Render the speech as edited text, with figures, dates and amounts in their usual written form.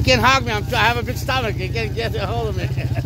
can't hog me. I have a big stomach. You can't get a hold of me.